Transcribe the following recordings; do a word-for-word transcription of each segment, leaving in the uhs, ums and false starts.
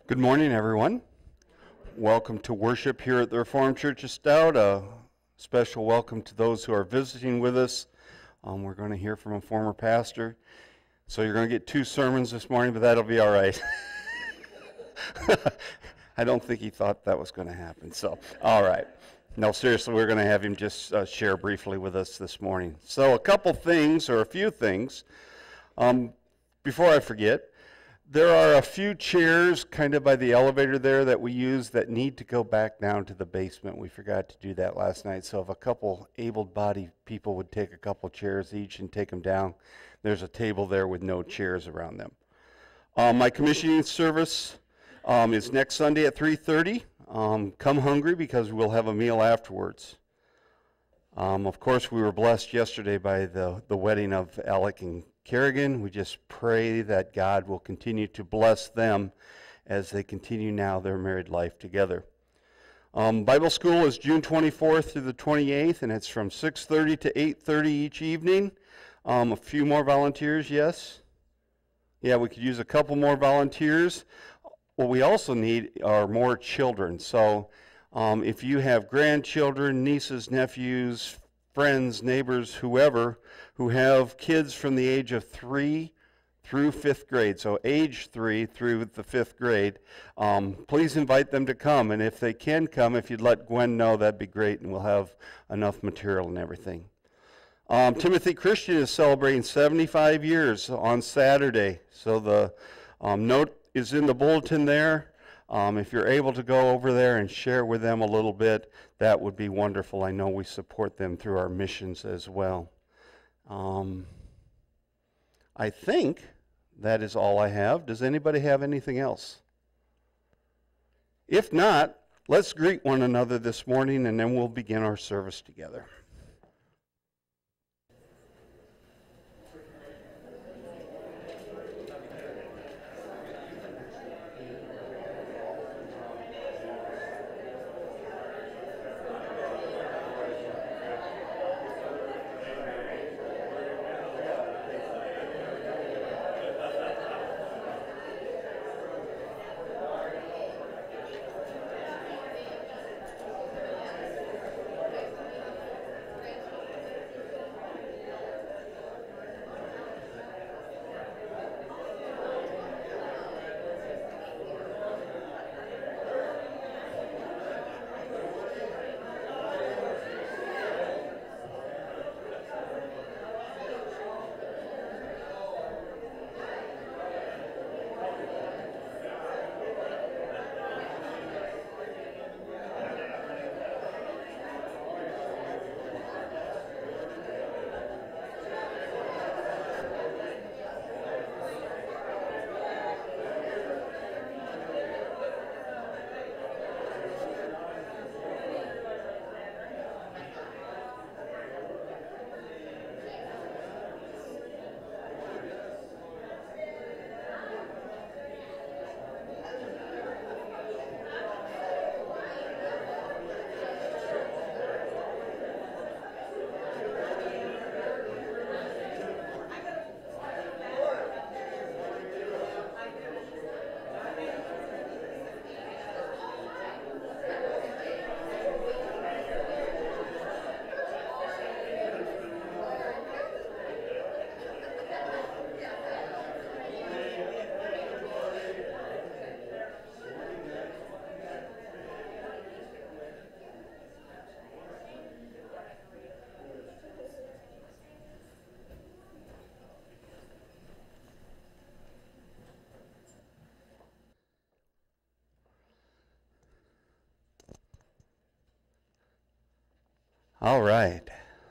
Good morning, everyone. Welcome to worship here at the Reformed Church of Stout. A special welcome to those who are visiting with us. Um, we're going to hear from a former pastor. So you're going to get two sermons this morning, but that'll be all right. I don't think he thought that was going to happen. So, all right. No, seriously, we're going to have him just uh, share briefly with us this morning. So a couple things, or a few things. Um, before I forget, there are a few chairs kind of by the elevator there that we use that need to go back down to the basement. We forgot to do that last night. So if a couple able-bodied people would take a couple chairs each and take them down, there's a table there with no chairs around them. Um, my commissioning service um, is next Sunday at three thirty. Um, come hungry because we'll have a meal afterwards. Um, of course, we were blessed yesterday by the, the wedding of Alec and Kerrigan. We just pray that God will continue to bless them as they continue now their married life together. Um, Bible school is June twenty-fourth through the twenty-eighth, and it's from six thirty to eight thirty each evening. Um, a few more volunteers, yes? Yeah, we could use a couple more volunteers. What we also need are more children. So um, if you have grandchildren, nieces, nephews, friends, neighbors, whoever, who have kids from the age of three through fifth grade, so age three through the fifth grade, um, please invite them to come. And if they can come, if you'd let Gwen know, that'd be great, and we'll have enough material and everything. Um, Timothy Christian is celebrating seventy-five years on Saturday, so the um, note is in the bulletin there. Um, if you're able to go over there and share with them a little bit, that would be wonderful. I know we support them through our missions as well. Um, I think that is all I have. Does anybody have anything else? If not, let's greet one another this morning, and then we'll begin our service together. All right.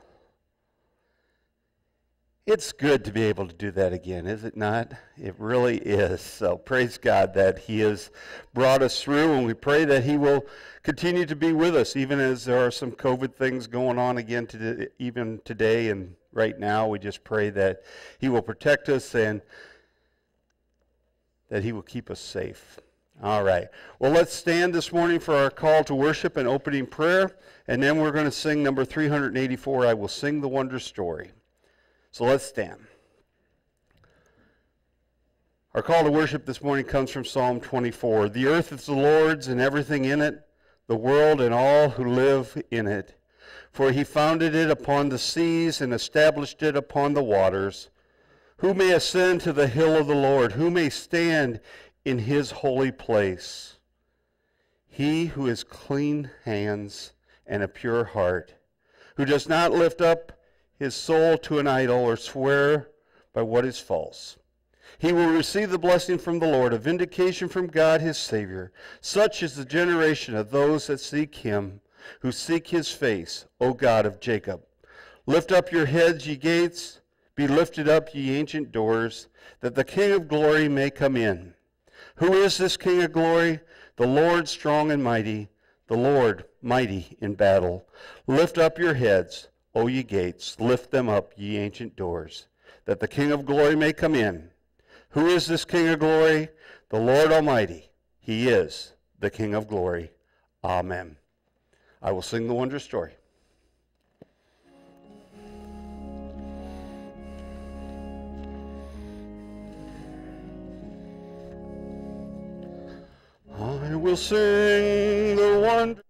It's good to be able to do that again, is it not? It really is. So praise God that He has brought us through, and we pray that He will continue to be with us, even as there are some COVID things going on again today, even today and right now. We just pray that He will protect us and that He will keep us safe. All right. Well, let's stand this morning for our call to worship and opening prayer, and then we're going to sing number three hundred eighty-four, I Will Sing the Wonder Story. So let's stand. Our call to worship this morning comes from Psalm twenty-four. The earth is the Lord's and everything in it, the world and all who live in it. For he founded it upon the seas and established it upon the waters. Who may ascend to the hill of the Lord? Who may stand in his holy place? He who has clean hands and a pure heart, who does not lift up his soul to an idol or swear by what is false. He will receive the blessing from the Lord, a vindication from God his Savior. Such is the generation of those that seek him, who seek his face, O God of Jacob. Lift up your heads, ye gates, be lifted up, ye ancient doors, that the King of glory may come in. Who is this King of glory? The Lord strong and mighty, the Lord mighty in battle. Lift up your heads, O ye gates, lift them up, ye ancient doors, that the King of glory may come in. Who is this King of glory? The Lord Almighty. He is the King of glory. Amen. I will sing the wondrous story. I will sing the wondrous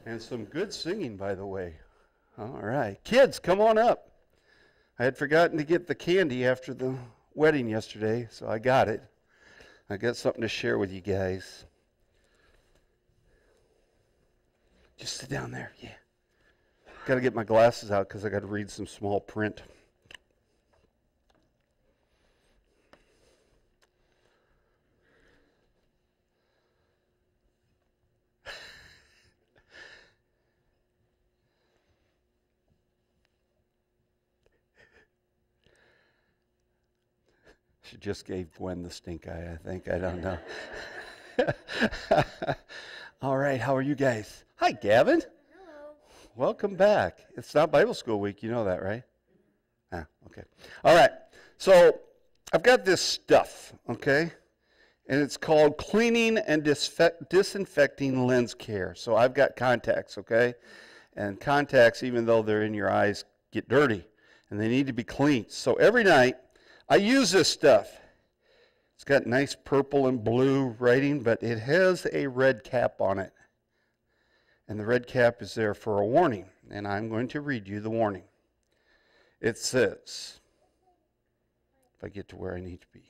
And some good singing, by the way. All right. Kids, come on up. I had forgotten to get the candy after the wedding yesterday, so I got it. I got something to share with you guys. Just sit down there, yeah. Got to get my glasses out because I got to read some small print. She just gave Gwen the stink eye, I think. I don't know. All right, how are you guys? Hi, Gavin. Hello. Welcome back. It's not Bible School Week. You know that, right? Ah, okay. All right. So I've got this stuff, okay? And it's called cleaning and disfe- disinfecting lens care. So I've got contacts, okay? And contacts, even though they're in your eyes, get dirty. And they need to be cleaned. So every night, I use this stuff. It's got nice purple and blue writing, but it has a red cap on it. And the red cap is there for a warning. And I'm going to read you the warning. It says, if I get to where I need to be,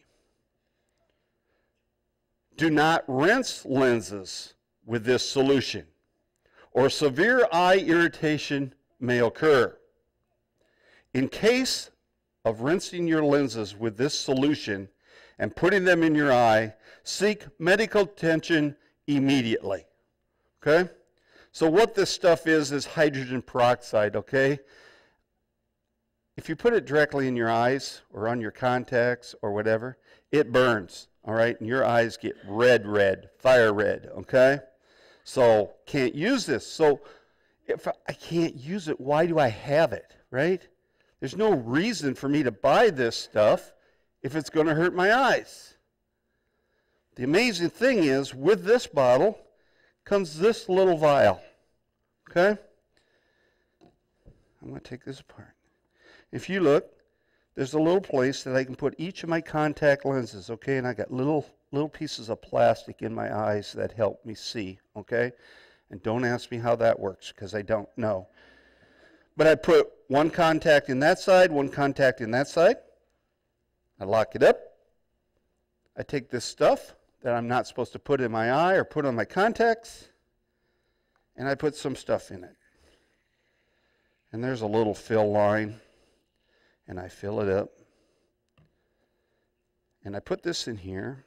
do not rinse lenses with this solution, or severe eye irritation may occur. In case of rinsing your lenses with this solution and putting them in your eye, seek medical attention immediately. Okay? So what this stuff is, is hydrogen peroxide, okay? If you put it directly in your eyes or on your contacts or whatever, it burns, all right? And your eyes get red, red, fire red, okay? So can't use this. So if I can't use it, why do I have it, right? There's no reason for me to buy this stuff if it's going to hurt my eyes. The amazing thing is, with this bottle comes this little vial. Okay? I'm going to take this apart. If you look, there's a little place that I can put each of my contact lenses, okay? And I got little little pieces of plastic in my eyes that help me see, okay? And don't ask me how that works, because I don't know. But I put one contact in that side, one contact in that side. I lock it up. I take this stuff that I'm not supposed to put in my eye or put on my contacts, and I put some stuff in it. And there's a little fill line, and I fill it up. And I put this in here.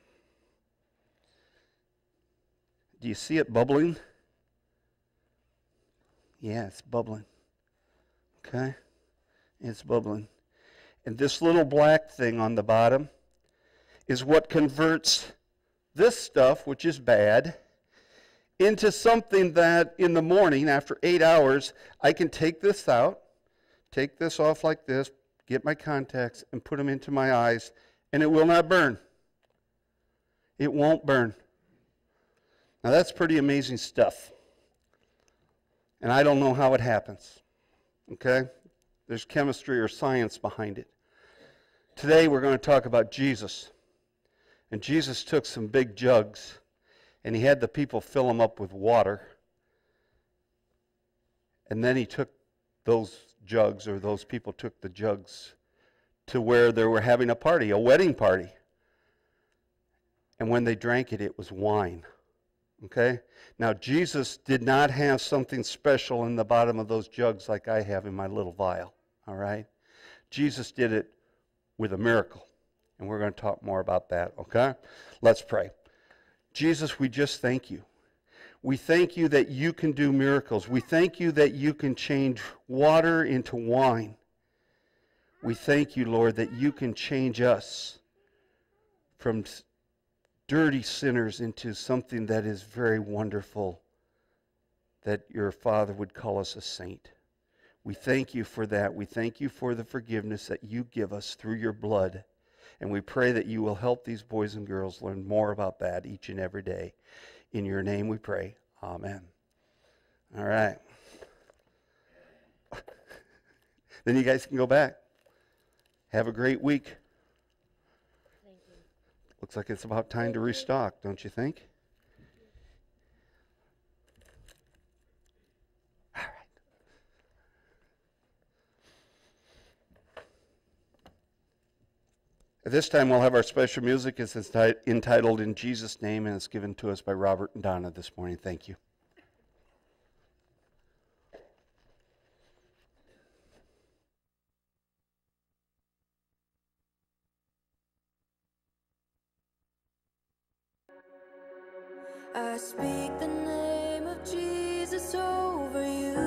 Do you see it bubbling? Yeah, it's bubbling. Okay? It's bubbling. And this little black thing on the bottom is what converts this stuff, which is bad, into something that in the morning, after eight hours, I can take this out, take this off like this, get my contacts, and put them into my eyes, and it will not burn. It won't burn. Now that's pretty amazing stuff. And I don't know how it happens. Okay? There's chemistry or science behind it. Today we're going to talk about Jesus. And Jesus took some big jugs, and he had the people fill them up with water. And then he took those jugs, or those people took the jugs to where they were having a party, a wedding party. And when they drank it, it was wine. Okay? Now, Jesus did not have something special in the bottom of those jugs like I have in my little vial. All right? Jesus did it with a miracle. And we're going to talk more about that. Okay? Let's pray. Jesus, we just thank you. We thank you that you can do miracles. We thank you that you can change water into wine. We thank you, Lord, that you can change us from dirty sinners into something that is very wonderful, that your Father would call us a saint. We thank you for that. We thank you for the forgiveness that you give us through your blood. And we pray that you will help these boys and girls learn more about that each and every day. In your name we pray. Amen. All right. Then you guys can go back. Have a great week. Looks like it's about time to restock, don't you think? At this time, we'll have our special music. It's enti- entitled In Jesus' Name, and it's given to us by Robert and Donna this morning. Thank you. I speak the name of Jesus over you.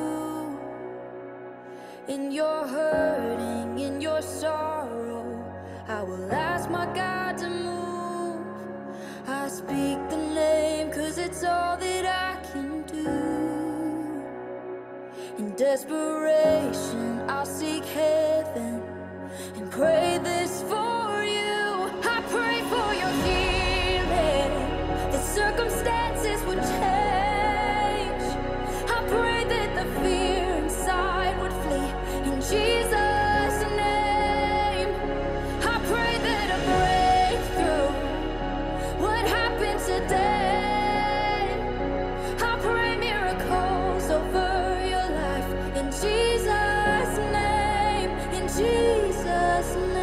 In your hurting, in your sorrow, I will ask my God to move. I speak the name 'cause it's all that I can do. In desperation, I'll seek heaven and pray this for you. I pray for your healing. The circumstances would change. I pray that the fear inside would flee in Jesus' name. I pray that a breakthrough would happen today. I pray miracles over your life in Jesus' name, in Jesus' name.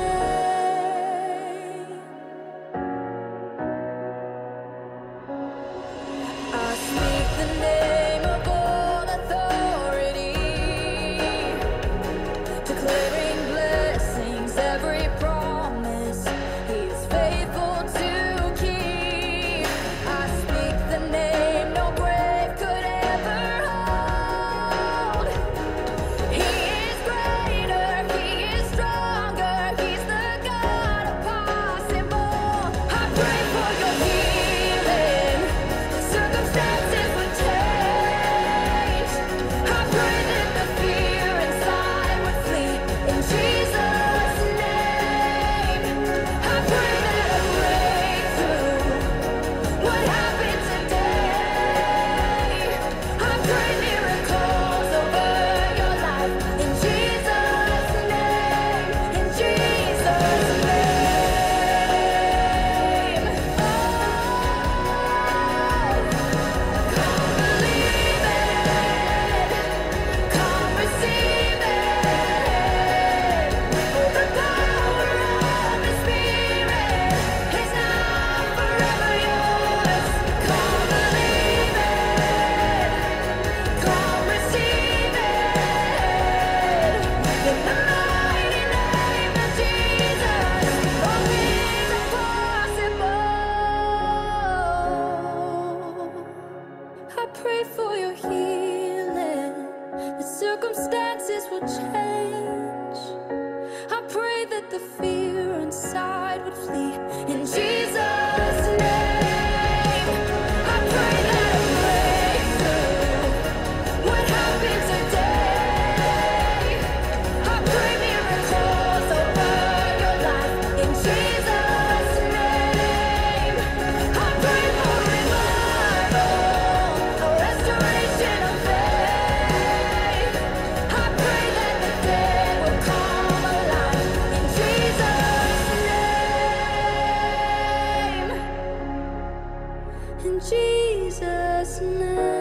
I speak the name of all authority, declaring blessings, every promise He is faithful to keep. I speak the name no grave could ever hold. He is greater, He is stronger, He's the God of possible. I pray for your healing. Circumstances would change. I pray that the fear inside would flee in Jesus' name. I pray that a breakthrough would happen today. I pray miracles over your life in Jesus' name, in Jesus' name. Oh, come believe it, come receive it. The power of the Spirit is now forever yours. Come believe it, come receive it. In the mighty name of Jesus, all things are possible. I pray for your healing. The circumstances will change. I pray that the fear inside would flee in Jesus' name. I pray that a breakthrough would happen today. I pray miracles over your life in Jesus' name. I pray for revival, a restoration of faith. I pray that the dead will come alive in Jesus' name. In Jesus' name.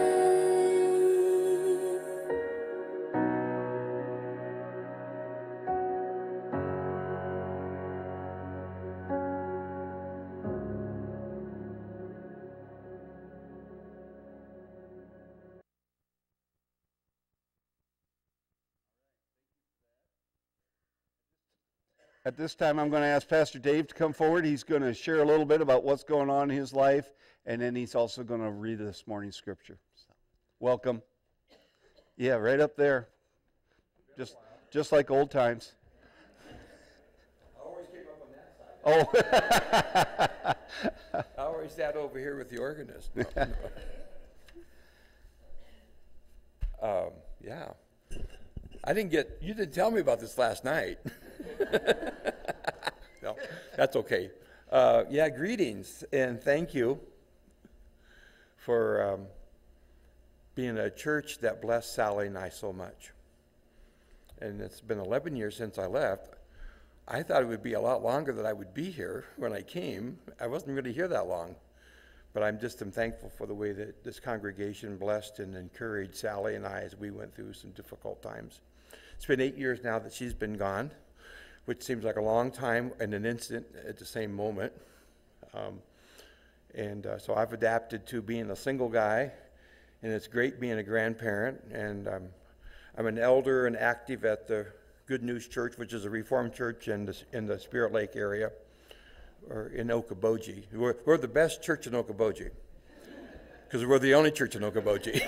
At this time, I'm going to ask Pastor Dave to come forward. He's going to share a little bit about what's going on in his life, and then he's also going to read this morning's scripture. So, welcome. Yeah, right up there. Just, just like old times. I always came up on that side. Oh. I always sat over here with the organist. um, yeah. I didn't get, you didn't tell me about this last night. No, that's okay. Uh, yeah, greetings and thank you for um, being a church that blessed Sally and I so much. And it's been eleven years since I left. I thought it would be a lot longer that I would be here when I came. I wasn't really here that long. But I'm just am thankful for the way that this congregation blessed and encouraged Sally and I as we went through some difficult times. It's been eight years now that she's been gone. which seems like a long time and an instant at the same moment. Um, and uh, so I've adapted to being a single guy, and it's great being a grandparent. And um, I'm an elder and active at the Good News Church, which is a Reformed church in the, in the Spirit Lake area, or in Okoboji. We're, we're the best church in Okoboji, because we're the only church in Okoboji.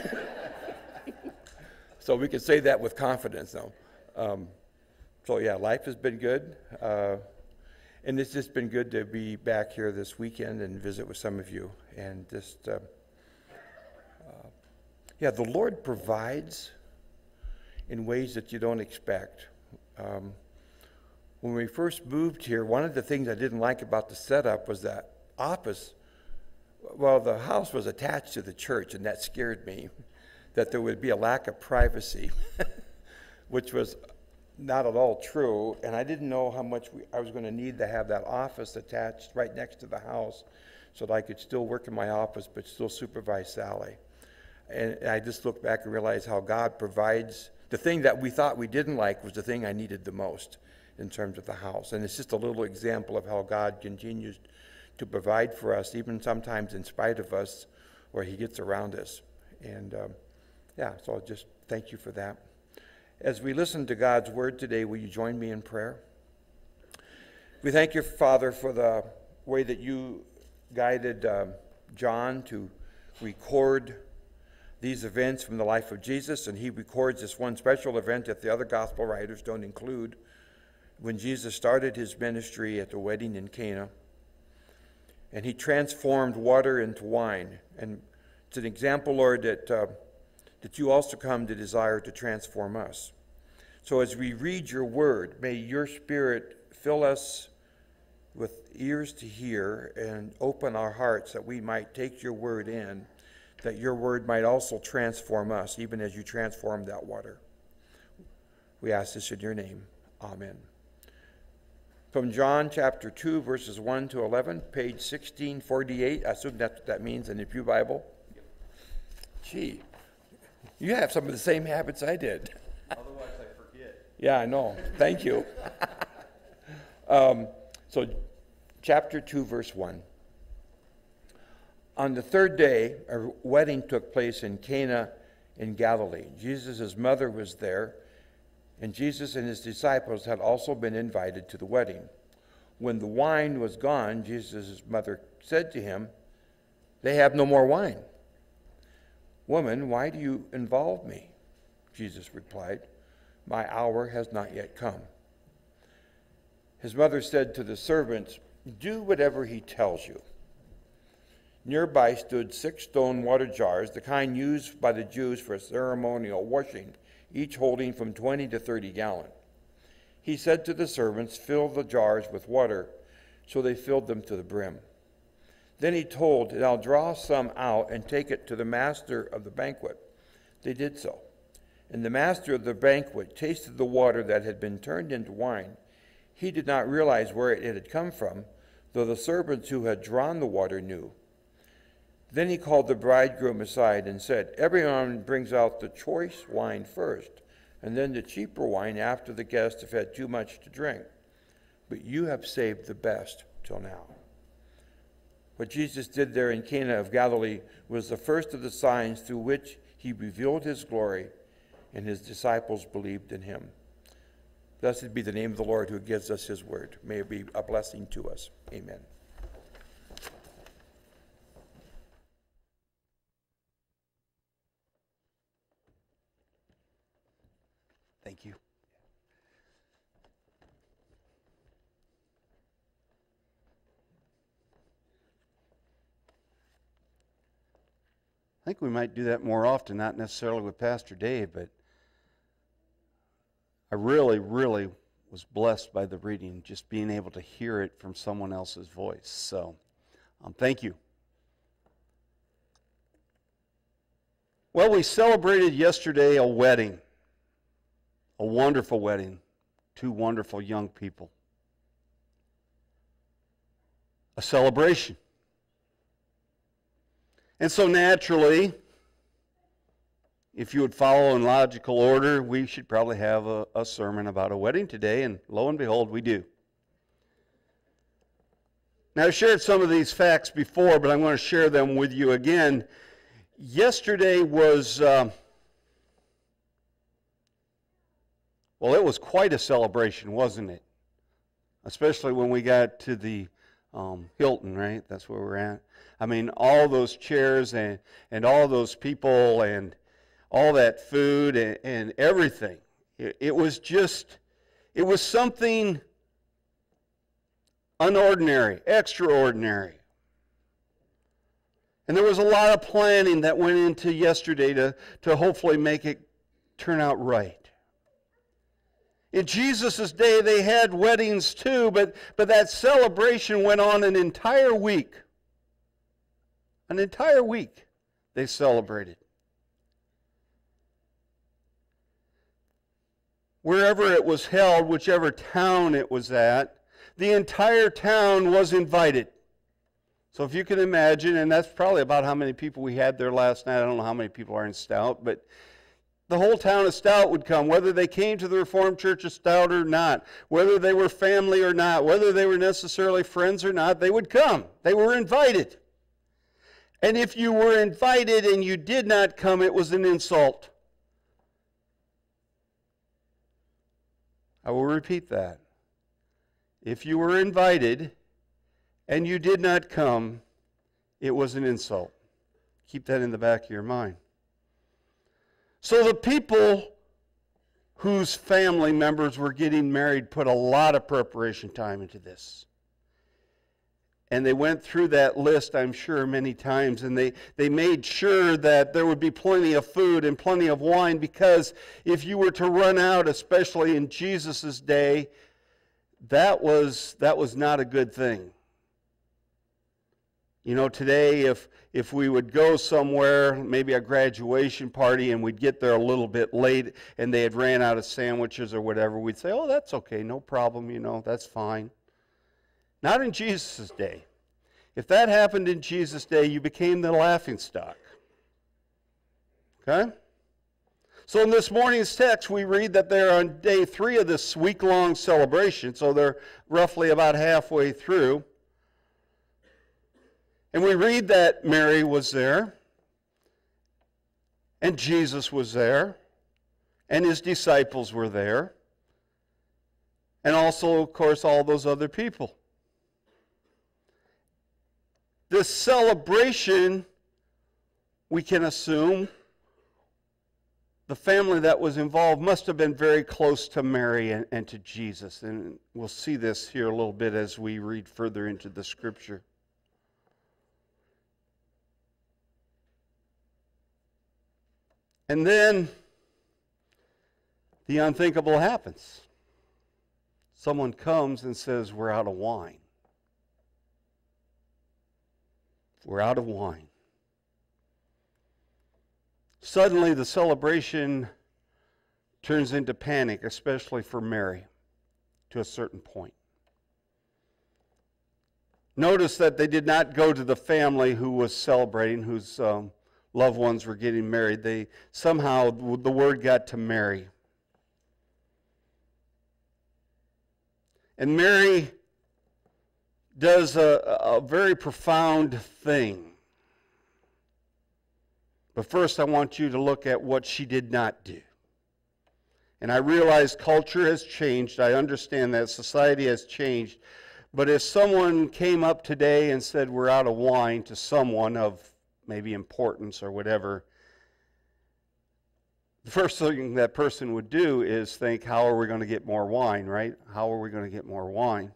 So we can say that with confidence now. Um, so yeah, life has been good. Uh, and it's just been good to be back here this weekend and visit with some of you. And just, uh, uh, yeah, the Lord provides in ways that you don't expect. Um, when we first moved here, one of the things I didn't like about the setup was that office. Well, the house was attached to the church, and that scared me, that there would be a lack of privacy, which was not at all true. And I didn't know how much we, I was going to need to have that office attached right next to the house so that I could still work in my office but still supervise Sally. And I just looked back and realized how God provides. The thing that we thought we didn't like was the thing I needed the most in terms of the house. And it's just a little example of how God continues to provide for us, even sometimes in spite of us, where he gets around us. And um, yeah, so I'll just thank you for that. As we listen to God's word today, will you join me in prayer? We thank you, Father, for the way that you guided um, John to record these events from the life of Jesus, and he records this one special event that the other gospel writers don't include, when Jesus started his ministry at the wedding in Cana, and he transformed water into wine. And it's an example, Lord, that uh, that you also come to desire to transform us. So as we read your word, may your Spirit fill us with ears to hear and open our hearts that we might take your word in, that your word might also transform us, even as you transform that water. We ask this in your name. Amen. From John chapter two, verses one to eleven, page sixteen forty-eight. I assume that's what that means in the Pew Bible. Gee, you have some of the same habits I did. Otherwise I forget. Yeah, I know. Thank you. um, so, chapter two, verse one. On the third day, a wedding took place in Cana in Galilee. Jesus' mother was there, and Jesus and his disciples had also been invited to the wedding. When the wine was gone, Jesus' mother said to him, "They have no more wine." "Woman, why do you involve me?" Jesus replied, "My hour has not yet come." His mother said to the servants, "Do whatever he tells you." Nearby stood six stone water jars, the kind used by the Jews for ceremonial washing, each holding from twenty to thirty gallons. He said to the servants, "Fill the jars with water." So they filled them to the brim. Then he told, "Now draw some out and take it to the master of the banquet." They did so. And the master of the banquet tasted the water that had been turned into wine. He did not realize where it had come from, though the servants who had drawn the water knew. Then he called the bridegroom aside and said, "Everyone brings out the choice wine first, and then the cheaper wine after the guests have had too much to drink. But you have saved the best till now." What Jesus did there in Cana of Galilee was the first of the signs through which he revealed his glory, and his disciples believed in him. Blessed be the name of the Lord who gives us his word. May it be a blessing to us. Amen. Thank you. I think we might do that more often, not necessarily with Pastor Dave, but I really, really was blessed by the reading, just being able to hear it from someone else's voice. So, um, thank you. Well, we celebrated yesterday a wedding, a wonderful wedding, two wonderful young people. A celebration. And so naturally, if you would follow in logical order, we should probably have a, a sermon about a wedding today, and lo and behold, we do. Now, I've shared some of these facts before, but I'm going to share them with you again. Yesterday was, uh, well, it was quite a celebration, wasn't it? Especially when we got to the um, Hilton, right? That's where we're at. I mean, all those chairs and, and all those people and all that food and, and everything. It, it was just, it was something unordinary, extraordinary. And there was a lot of planning that went into yesterday to, to hopefully make it turn out right. In Jesus' day, they had weddings too, but, but that celebration went on an entire week. An entire week they celebrated. Wherever it was held, whichever town it was at, the entire town was invited. So if you can imagine, and that's probably about how many people we had there last night. I don't know how many people are in Stout, but the whole town of Stout would come, whether they came to the Reformed Church of Stout or not, whether they were family or not, whether they were necessarily friends or not, they would come. They were invited. And if you were invited and you did not come, it was an insult. I will repeat that. If you were invited and you did not come, it was an insult. Keep that in the back of your mind. So the people whose family members were getting married put a lot of preparation time into this. And they went through that list, I'm sure, many times, and they, they made sure that there would be plenty of food and plenty of wine, because if you were to run out, especially in Jesus' day, that was, that was not a good thing. You know, today, if, if we would go somewhere, maybe a graduation party, and we'd get there a little bit late, and they had ran out of sandwiches or whatever, we'd say, oh, that's okay, no problem, you know, that's fine. Not in Jesus' day. If that happened in Jesus' day, you became the laughingstock. Okay? So in this morning's text, we read that they're on day three of this week-long celebration, so they're roughly about halfway through. And we read that Mary was there, and Jesus was there, and his disciples were there, and also, of course, all those other people. This celebration, we can assume, the family that was involved must have been very close to Mary and, and to Jesus. And we'll see this here a little bit as we read further into the scripture. And then the unthinkable happens. Someone comes and says, we're out of wine. We're out of wine. Suddenly the celebration turns into panic, especially for Mary, to a certain point. Notice that they did not go to the family who was celebrating, whose um, loved ones were getting married. They somehow, the word got to Mary. And Mary does a, a very profound thing. But first I want you to look at what she did not do. And I realize culture has changed. I understand that society has changed. But if someone came up today and said we're out of wine to someone of maybe importance or whatever, the first thing that person would do is think, how are we going to get more wine, right? How are we going to get more wine?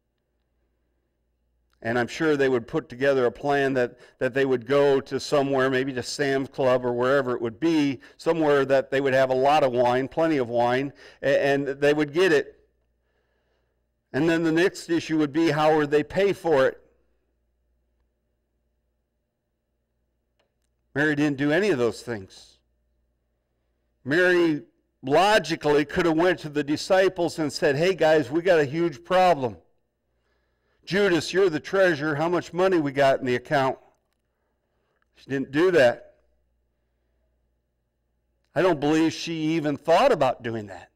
And I'm sure they would put together a plan that, that they would go to somewhere, maybe to Sam's Club or wherever it would be, somewhere that they would have a lot of wine, plenty of wine, and, and they would get it. And then the next issue would be, how would they pay for it? Mary didn't do any of those things. Mary logically could have went to the disciples and said, hey guys, we got a huge problem. Judas, you're the treasurer. How much money we got in the account? She didn't do that. I don't believe she even thought about doing that.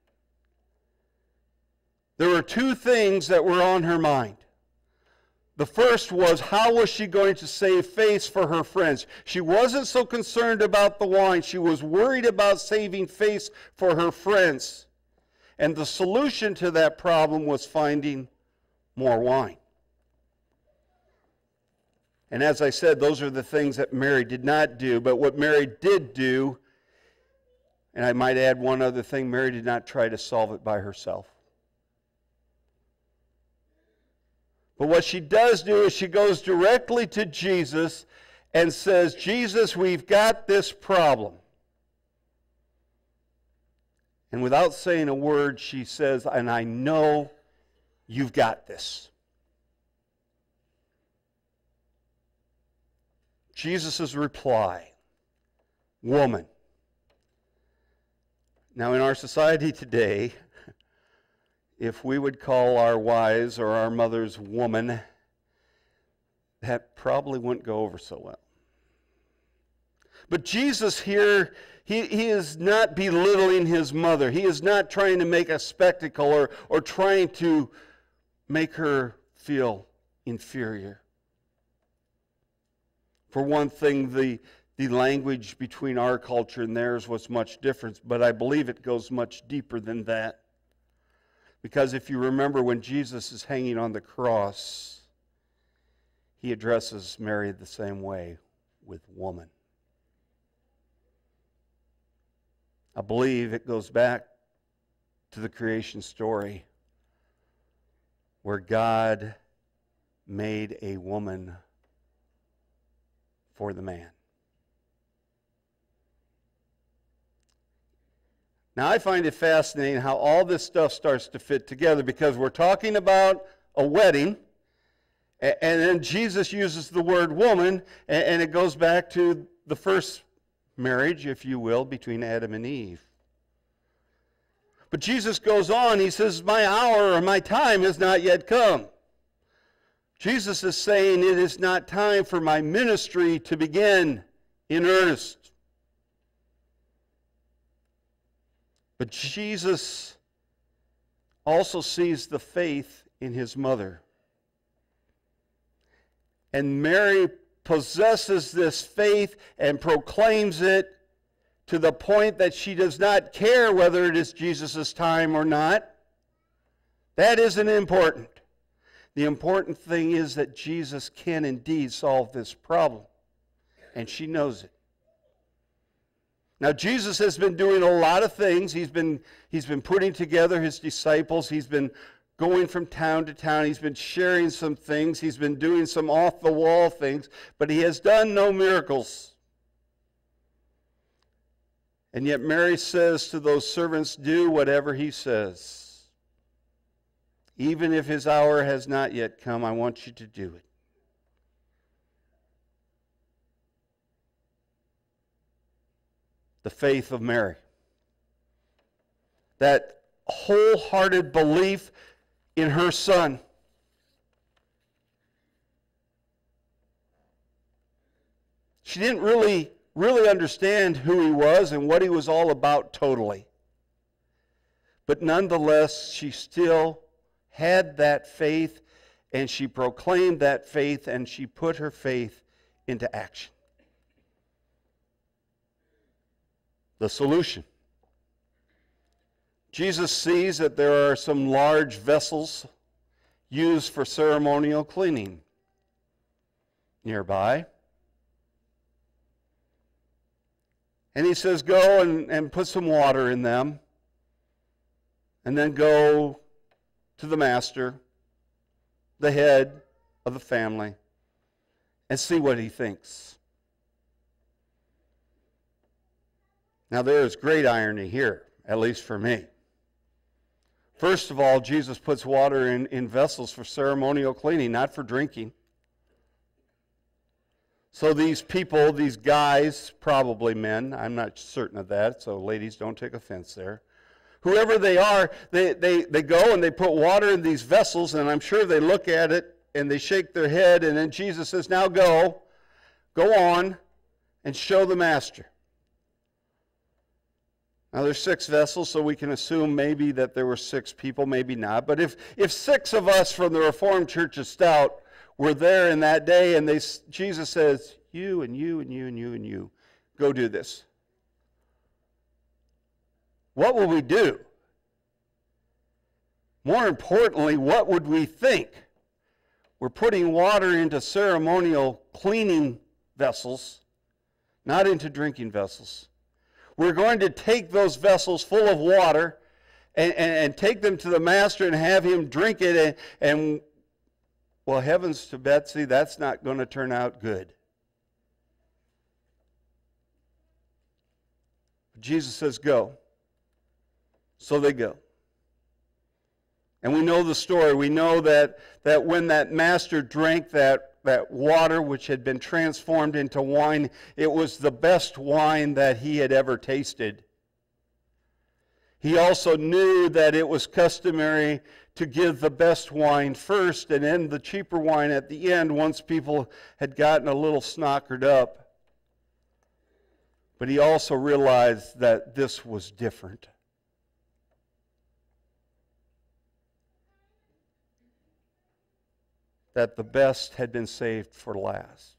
There were two things that were on her mind. The first was, how was she going to save face for her friends? She wasn't so concerned about the wine. She was worried about saving face for her friends. And the solution to that problem was finding more wine. And as I said, those are the things that Mary did not do. But what Mary did do, and I might add one other thing, Mary did not try to solve it by herself. But what she does do is she goes directly to Jesus and says, Jesus, we've got this problem. And without saying a word, she says, and I know you've got this. Jesus' reply, woman. Now in our society today, if we would call our wives or our mothers woman, that probably wouldn't go over so well. But Jesus here, he, he is not belittling his mother. He is not trying to make a spectacle or, or trying to make her feel inferior. For one thing, the, the language between our culture and theirs was much different, but I believe it goes much deeper than that. Because if you remember when Jesus is hanging on the cross, he addresses Mary the same way, with woman. I believe it goes back to the creation story where God made a woman for the man. Now, I find it fascinating how all this stuff starts to fit together, because we're talking about a wedding, and then Jesus uses the word woman, and it goes back to the first marriage, if you will, between Adam and Eve. But Jesus goes on, he says, my hour or my time has not yet come. Jesus is saying it is not time for my ministry to begin in earnest. But Jesus also sees the faith in his mother. And Mary possesses this faith and proclaims it to the point that she does not care whether it is Jesus' time or not. That isn't important. The important thing is that Jesus can indeed solve this problem. And she knows it. Now, Jesus has been doing a lot of things. He's been, he's been putting together his disciples. He's been going from town to town. He's been sharing some things. He's been doing some off-the-wall things. But he has done no miracles. And yet Mary says to those servants, do whatever he says. Even if his hour has not yet come, I want you to do it. The faith of Mary. That wholehearted belief in her son. She didn't really, really understand who he was and what he was all about totally. But nonetheless, she still had that faith, and she proclaimed that faith, and she put her faith into action. The solution. Jesus sees that there are some large vessels used for ceremonial cleaning nearby. And he says, go and, and put some water in them, and then go to the master, the head of the family, and see what he thinks. Now, there is great irony here, at least for me. First of all, Jesus puts water in, in vessels for ceremonial cleaning, not for drinking. So these people, these guys, probably men, I'm not certain of that, so ladies, don't take offense there. Whoever they are, they, they, they go and they put water in these vessels, and I'm sure they look at it and they shake their head, and then Jesus says, now go, go on and show the master. Now there's six vessels, so we can assume maybe that there were six people, maybe not. But if, if six of us from the Reformed Church of Stout were there in that day, and they, Jesus says, you and you and you and you and you, go do this. What will we do? More importantly, what would we think? We're putting water into ceremonial cleaning vessels, not into drinking vessels. We're going to take those vessels full of water and, and, and take them to the master and have him drink it. And, and, well, heavens to Betsy, that's not going to turn out good. Jesus says, go. So they go. And we know the story. We know that, that when that master drank that that water which had been transformed into wine, it was the best wine that he had ever tasted. He also knew that it was customary to give the best wine first and then the cheaper wine at the end once people had gotten a little snockered up. But he also realized that this was different. That the best had been saved for last.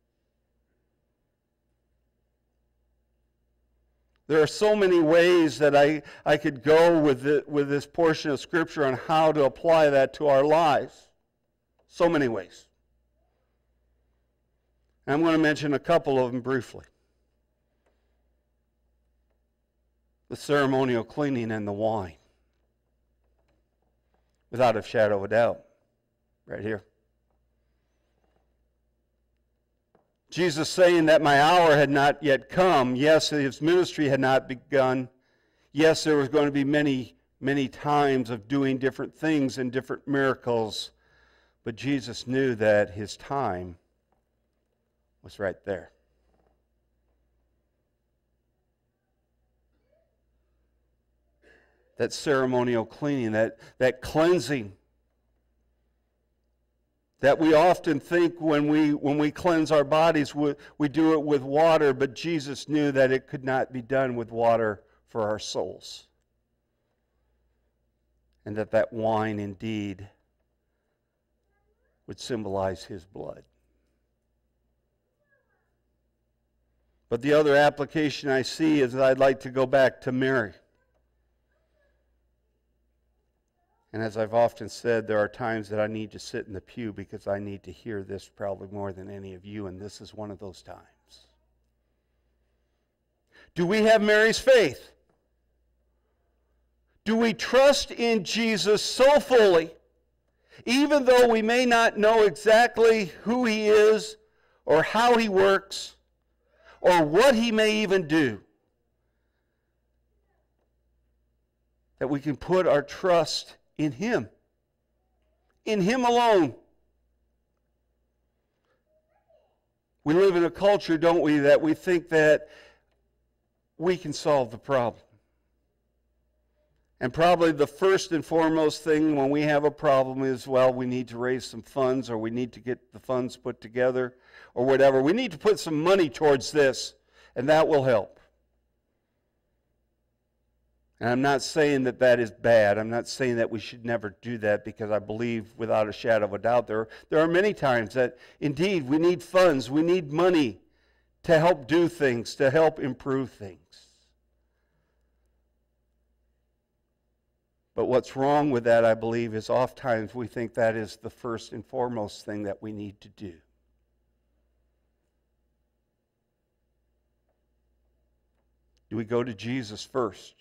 There are so many ways that I, I could go with, it, with this portion of Scripture on how to apply that to our lives. So many ways. And I'm going to mention a couple of them briefly. The ceremonial cleaning and the wine. Without a shadow of a doubt. Right here. Jesus saying that my hour had not yet come. Yes, his ministry had not begun. Yes, there was going to be many, many times of doing different things and different miracles. But Jesus knew that his time was right there. That ceremonial cleaning, that, that cleansing, that we often think when we when we cleanse our bodies, we, we do it with water, but Jesus knew that it could not be done with water for our souls. And that that wine indeed would symbolize his blood. But the other application I see is that I'd like to go back to Mary. And as I've often said, there are times that I need to sit in the pew because I need to hear this probably more than any of you, and this is one of those times. Do we have Mary's faith? Do we trust in Jesus so fully, even though we may not know exactly who he is or how he works or what he may even do, that we can put our trust in him, in him alone? We live in a culture, don't we, that we think that we can solve the problem. And probably the first and foremost thing when we have a problem is, well, we need to raise some funds, or we need to get the funds put together, or whatever. We need to put some money towards this, and that will help. And I'm not saying that that is bad. I'm not saying that we should never do that, because I believe without a shadow of a doubt there, there are many times that indeed we need funds, we need money to help do things, to help improve things. But what's wrong with that, I believe, is oftentimes we think that is the first and foremost thing that we need to do. Do we go to Jesus first?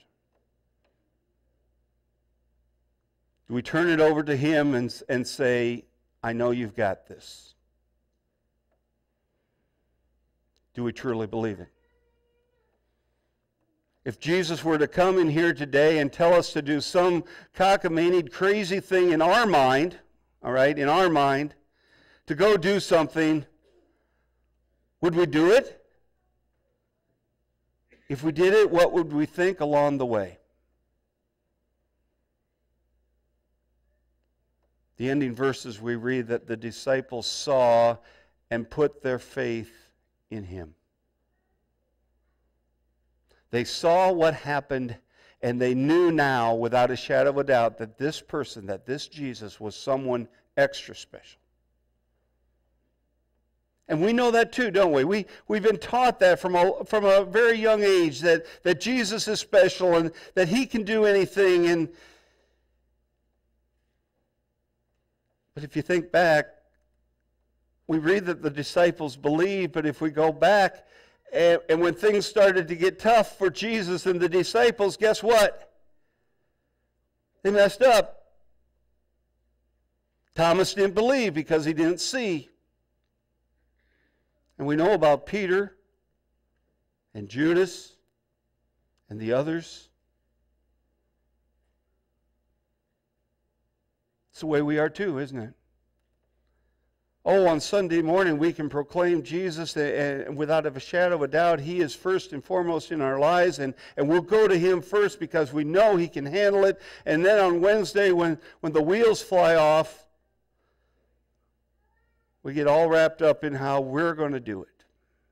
Do we turn it over to him and, and say, I know you've got this? Do we truly believe it? If Jesus were to come in here today and tell us to do some cockamamie, crazy thing in our mind, all right, in our mind, to go do something, would we do it? If we did it, what would we think along the way? The ending verses we read that the disciples saw and put their faith in him. They saw what happened, and they knew now, without a shadow of a doubt, that this person, that this Jesus was someone extra special. And we know that too, don't we? we we've been taught that from a, from a very young age, that, that Jesus is special and that he can do anything. And But if you think back, we read that the disciples believed, but if we go back, and, and when things started to get tough for Jesus and the disciples, guess what? They messed up. Thomas didn't believe because he didn't see. And we know about Peter and Judas and the others. It's the way we are too, isn't it? Oh, on Sunday morning we can proclaim Jesus, and without a shadow of a doubt, he is first and foremost in our lives, and, and we'll go to him first because we know he can handle it. And then on Wednesday, when, when the wheels fly off, we get all wrapped up in how we're going to do it.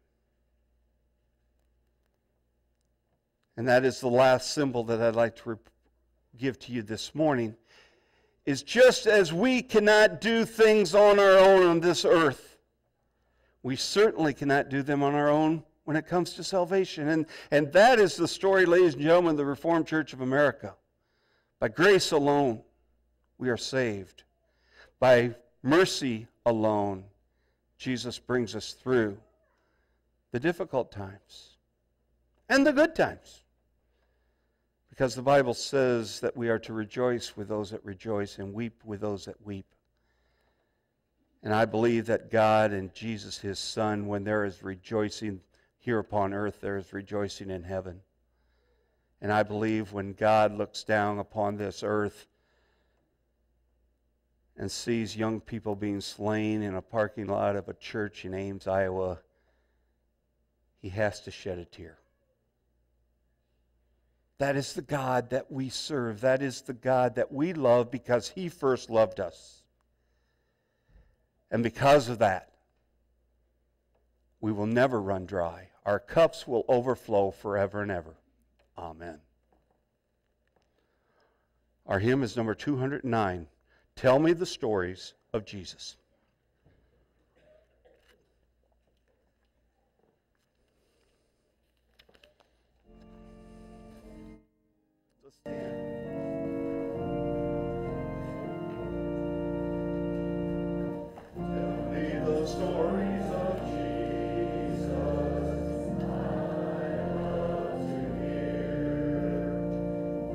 And that is the last symbol that I'd like to give to you this morning, is just as we cannot do things on our own on this earth, we certainly cannot do them on our own when it comes to salvation. And, and that is the story, ladies and gentlemen, of the Reformed Church of America. By grace alone, we are saved. By mercy alone, Jesus brings us through the difficult times and the good times. Because the Bible says that we are to rejoice with those that rejoice and weep with those that weep. And I believe that God and Jesus, his Son, when there is rejoicing here upon earth, there is rejoicing in heaven. And I believe when God looks down upon this earth and sees young people being slain in a parking lot of a church in Ames, Iowa, he has to shed a tear. That is the God that we serve. That is the God that we love because he first loved us. And because of that, we will never run dry. Our cups will overflow forever and ever. Amen. Our hymn is number two hundred nine. Tell me the stories of Jesus.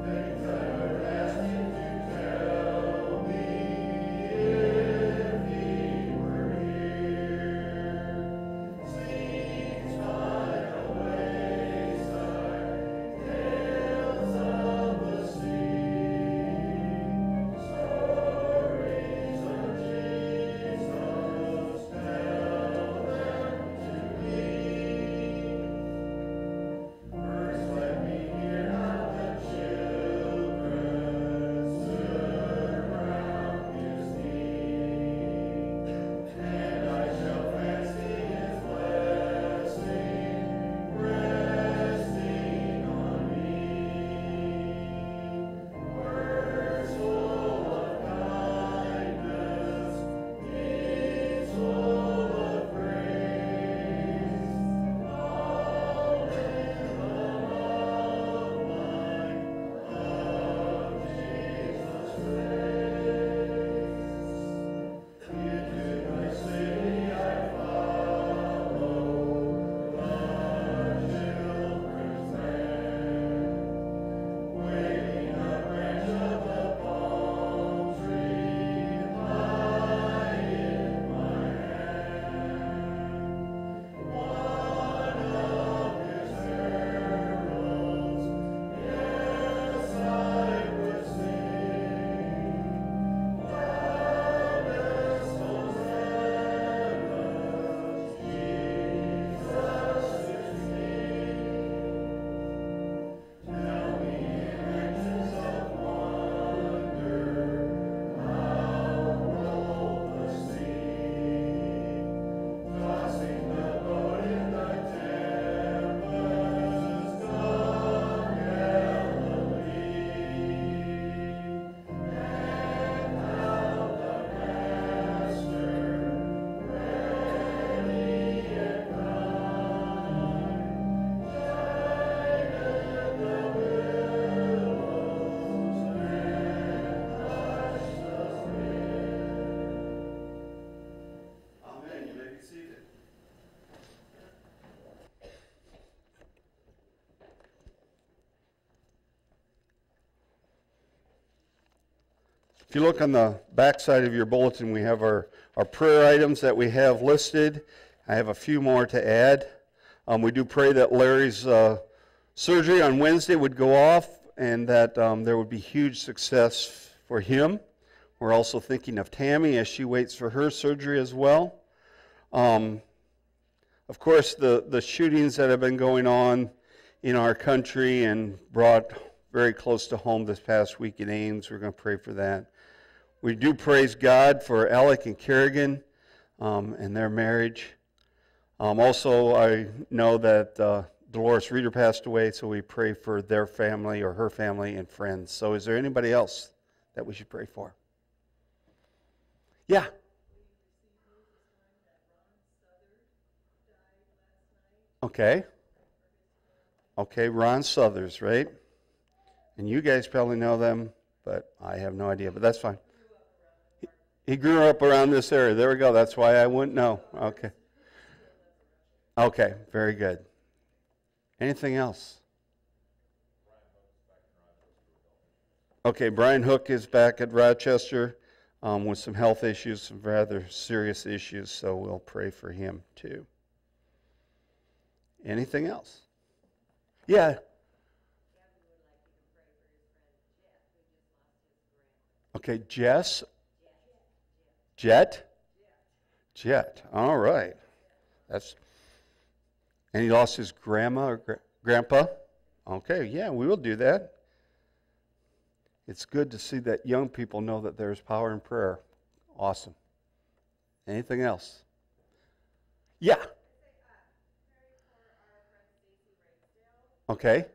Tell me if If you look on the back side of your bulletin, we have our, our prayer items that we have listed. I have a few more to add. Um, we do pray that Larry's uh, surgery on Wednesday would go off and that um, there would be huge success for him. We're also thinking of Tammy as she waits for her surgery as well. Um, of course, the, the shootings that have been going on in our country and brought very close to home this past week in Ames, we're going to pray for that. We do praise God for Alec and Kerrigan um, and their marriage. Um, also, I know that uh, Dolores Reeder passed away, so we pray for their family or her family and friends. So is there anybody else that we should pray for? Yeah. Okay. Okay, Ron Southers, right? And you guys probably know them, but I have no idea, but that's fine. He, he grew up around this area. There we go. That's why I wouldn't know. Okay. Okay, very good. Anything else? Okay, Brian Hook is back at Rochester um, with some health issues, some rather serious issues, so we'll pray for him too. Anything else? Yeah. Okay, Jess? Jet? Jet. All right. That's. And he lost his grandma or gra- grandpa? Okay, yeah, we will do that. It's good to see that young people know that there's power in prayer. Awesome. Anything else? Yeah. Okay.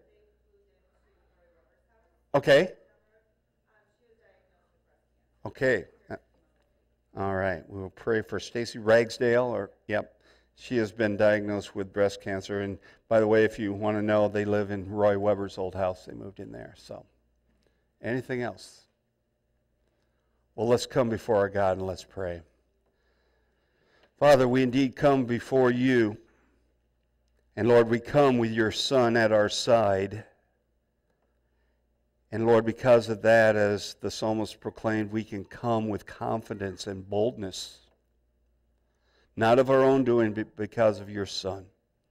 Okay. Okay. All right. We will pray for Stacy Ragsdale. Or yep, she has been diagnosed with breast cancer. And by the way, if you want to know, they live in Roy Weber's old house. They moved in there. So, anything else? Well, let's come before our God and let's pray. Father, we indeed come before you. And Lord, we come with your Son at our side. And Lord, because of that, as the psalmist proclaimed, we can come with confidence and boldness. Not of our own doing, but because of your Son.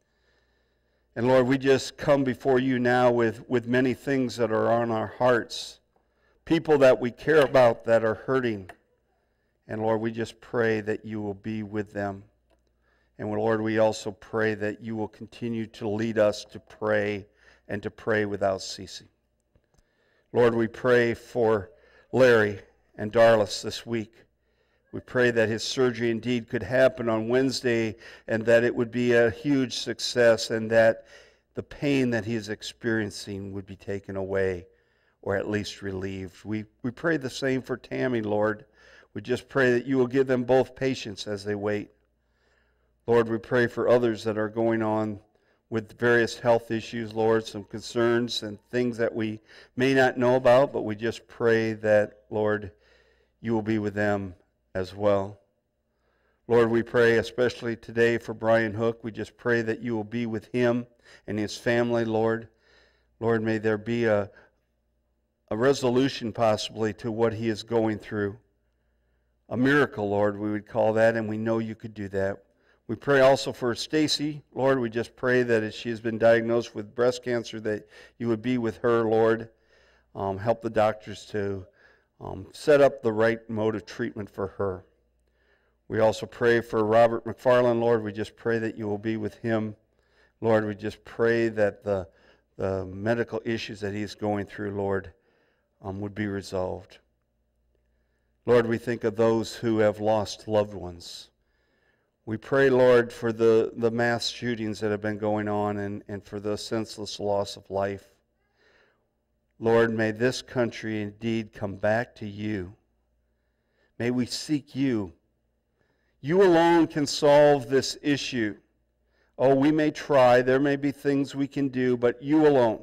And Lord, we just come before you now with, with many things that are on our hearts. People that we care about that are hurting. And Lord, we just pray that you will be with them. And Lord, we also pray that you will continue to lead us to pray and to pray without ceasing. Lord, we pray for Larry and Darlis this week. We pray that his surgery indeed could happen on Wednesday and that it would be a huge success and that the pain that he is experiencing would be taken away or at least relieved. We, we pray the same for Tammy, Lord. We just pray that you will give them both patience as they wait. Lord, we pray for others that are going on with various health issues, Lord, some concerns and things that we may not know about, but we just pray that, Lord, you will be with them as well. Lord, we pray especially today for Brian Hook. We just pray that you will be with him and his family, Lord. Lord, may there be a, a resolution possibly to what he is going through. A miracle, Lord, we would call that, and we know you could do that. We pray also for Stacy. Lord, we just pray that as she has been diagnosed with breast cancer, that you would be with her, Lord. Um, help the doctors to um, set up the right mode of treatment for her. We also pray for Robert McFarland, Lord. We just pray that you will be with him. Lord, we just pray that the, the medical issues that he's going through, Lord, um, would be resolved. Lord, we think of those who have lost loved ones. We pray, Lord, for the, the mass shootings that have been going on and, and for the senseless loss of life. Lord, may this country indeed come back to you. May we seek you. You alone can solve this issue. Oh, we may try. There may be things we can do, but you alone,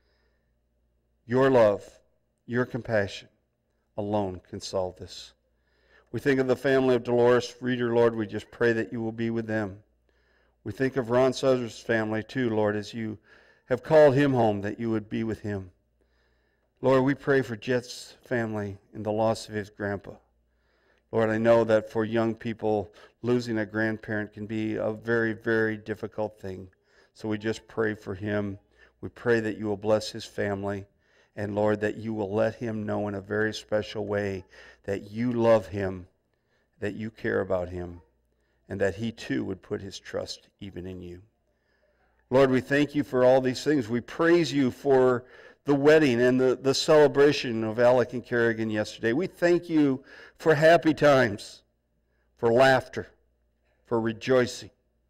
your love, your compassion alone can solve this. We think of the family of Dolores Reeder, Lord. We just pray that you will be with them. We think of Ron Southers' family too, Lord, as you have called him home, that you would be with him. Lord, we pray for Jet's family and the loss of his grandpa. Lord, I know that for young people, losing a grandparent can be a very, very difficult thing. So we just pray for him. We pray that you will bless his family. And Lord, that you will let him know in a very special way that you love him, that you care about him, and that he too would put his trust even in you. Lord, we thank you for all these things. We praise you for the wedding and the, the celebration of Alec and Kerrigan yesterday. We thank you for happy times, for laughter, for rejoicing,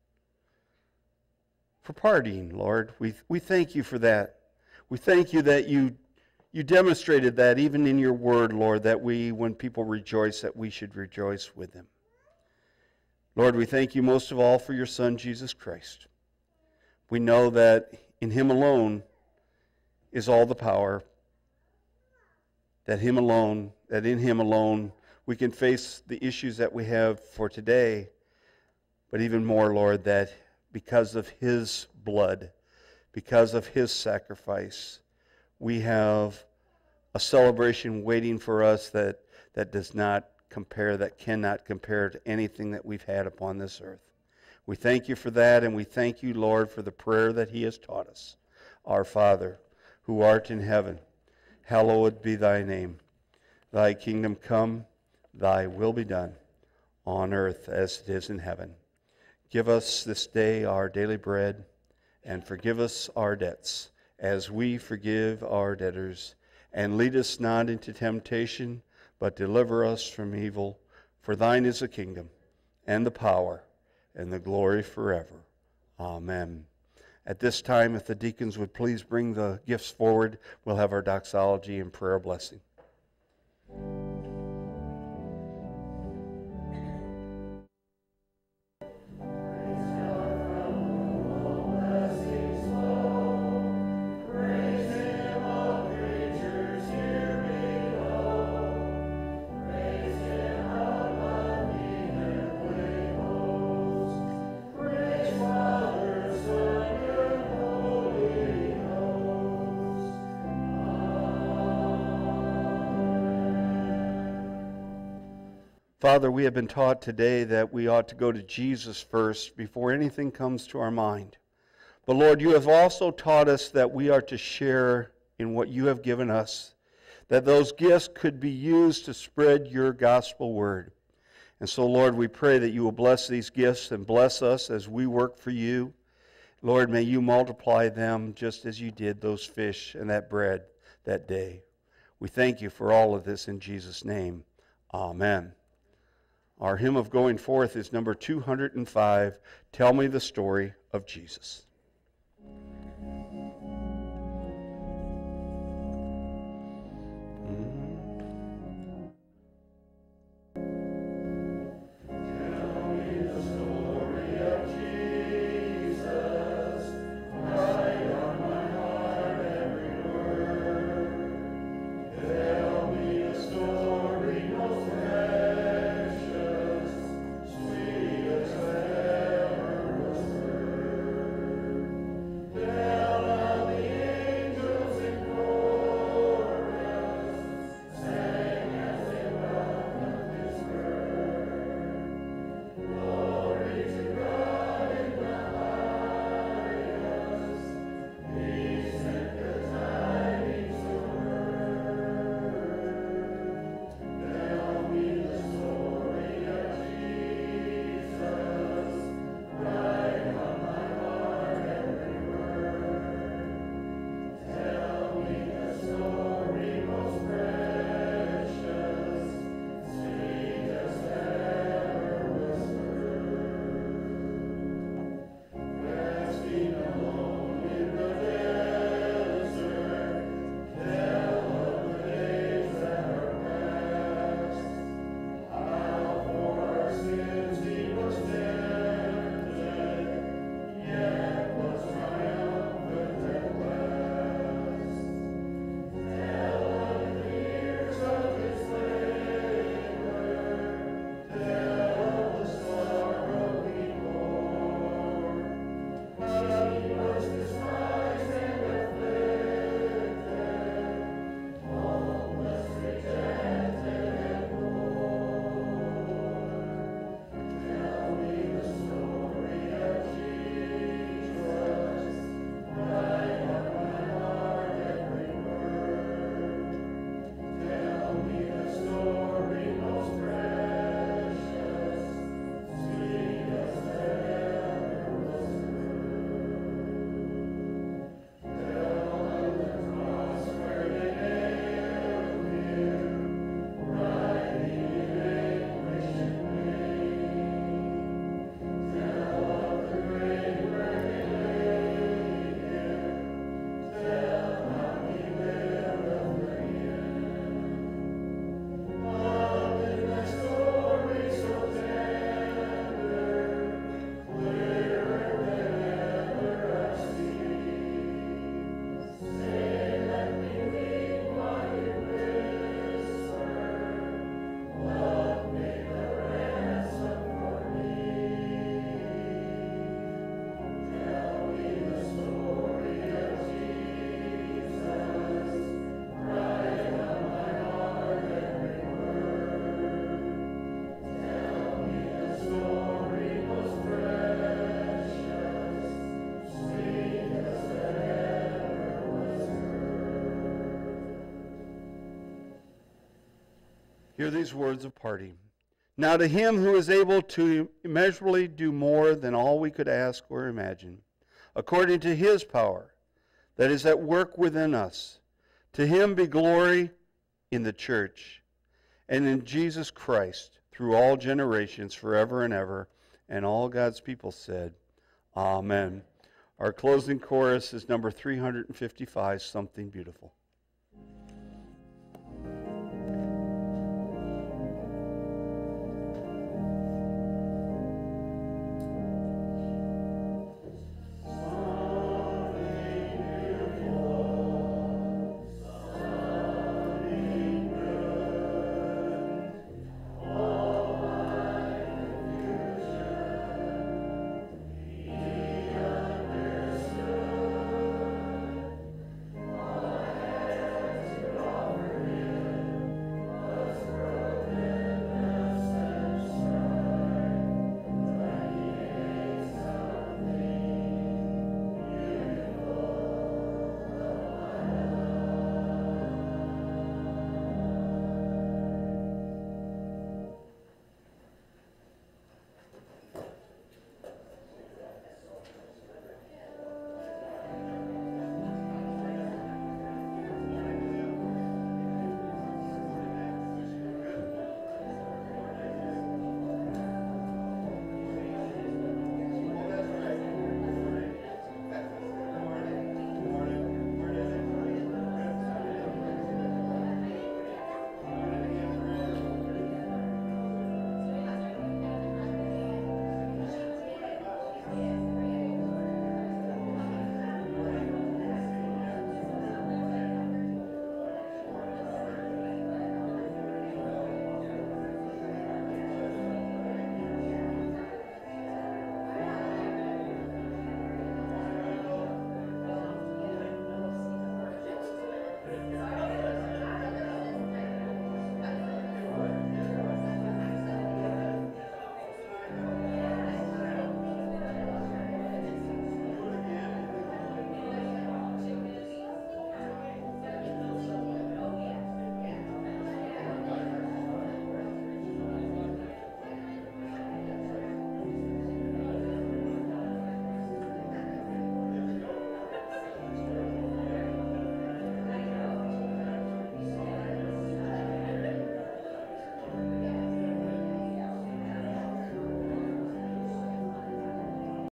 for partying, Lord. We, we thank you for that. We thank you that you, you demonstrated that even in your word, Lord, that we, when people rejoice, that we should rejoice with them. Lord, we thank you most of all for your Son, Jesus Christ. We know that in him alone is all the power, that him alone, that in him alone we can face the issues that we have for today, but even more, Lord, that because of his blood, because of his sacrifice, we have a celebration waiting for us that, that does not compare, that cannot compare to anything that we've had upon this earth. We thank you for that, and we thank you, Lord, for the prayer that he has taught us. Our Father, who art in heaven, hallowed be thy name. Thy kingdom come, thy will be done, on earth as it is in heaven. Give us this day our daily bread, and forgive us our debts, as we forgive our debtors. And lead us not into temptation, but deliver us from evil. For thine is the kingdom, and the power, and the glory forever. Amen. At this time, if the deacons would please bring the gifts forward, we'll have our doxology and prayer blessing. Father, we have been taught today that we ought to go to Jesus first before anything comes to our mind. But Lord, you have also taught us that we are to share in what you have given us, that those gifts could be used to spread your gospel word. And so, Lord, we pray that you will bless these gifts and bless us as we work for you. Lord, may you multiply them just as you did those fish and that bread that day. We thank you for all of this in Jesus' name. Amen. Our hymn of going forth is number two hundred five, Tell Me the Story of Jesus. Hear these words of parting. Now to him who is able to immeasurably do more than all we could ask or imagine, according to his power that is at work within us, to him be glory in the church and in Jesus Christ through all generations, forever and ever. And all God's people said, Amen. Our closing chorus is number three hundred fifty-five, Something Beautiful.